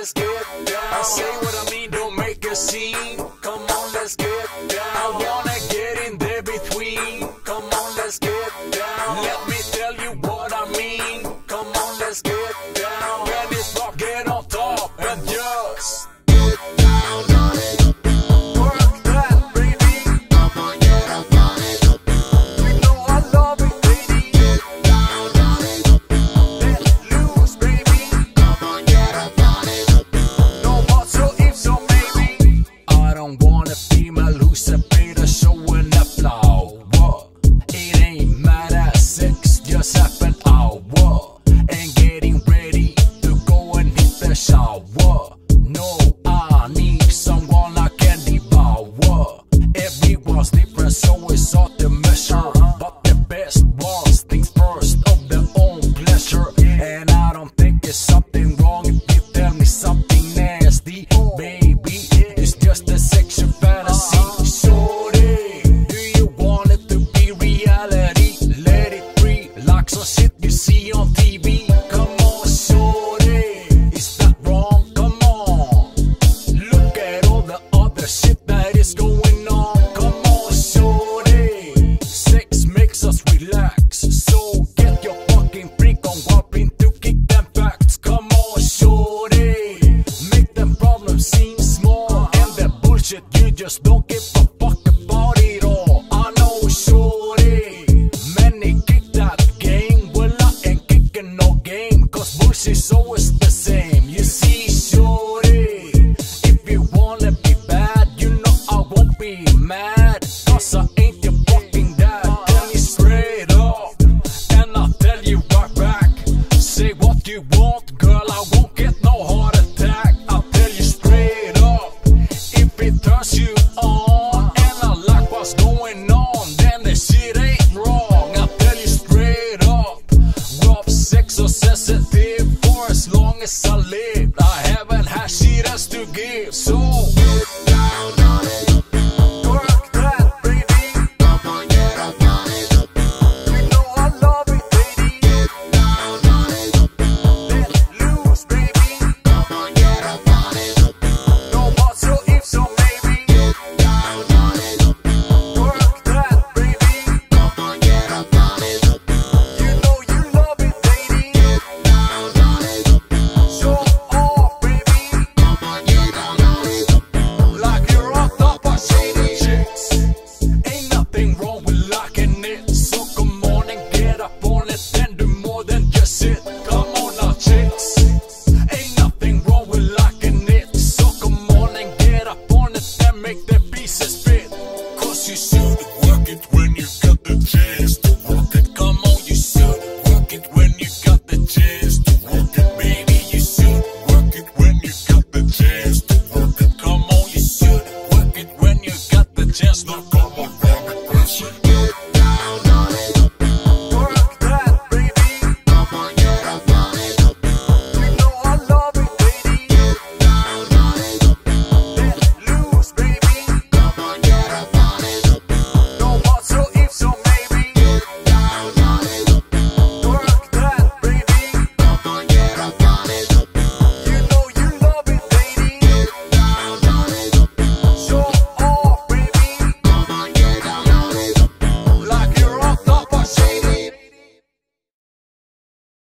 let's get down. I say what I mean, don't make a scene. Come on, let's get down. I wanna get in there between. Come on, let's get down. Let me tell you what I mean. Come on, let's get down. When it's rock, get on top and just get down on it. Work that, baby. Come on, get up on it. You know I love it, baby. Get down on it. Let loose, baby. Come on, get up on it. No more so if so maybe. I don't wanna be my loser, better showing up now. What? It ain't mad at sex, just happen out. What? And getting ready to go and hit the shower. No, I need someone I can devour. Everyone's different, so it's hard to measure. But the best ones think first of their own pleasure. And I don't think it's something wrong if you tell me something nasty. Baby, it's just a sexual fantasy. Shorty, do you want it to be reality? Let it free, like some shit you see on TV. Come on, shorty, is that wrong? Come on, look at all the other shit that is going on. Come on, shorty, sex makes us relax, so get your fucking freak on whopping to kick them facts. Come on, shorty, make them problems seem small, and that bullshit you just don't give a fuck about it all. I know, shorty, many kick that game. Well, I ain't kicking no game, cause bullshit's always the same. You see, shorty, if you wanna be bad, you know I won't be mad, cause I ain't your fucking dad. Tell me straight up, and I'll tell you right back. Say what you want, girl, I won't get no heart attack. I'll tell you straight up, if it turns you on, and I like what's going on, then the shit ain't wrong. I'll tell you straight up, rough sex so sensitive for as long as I live.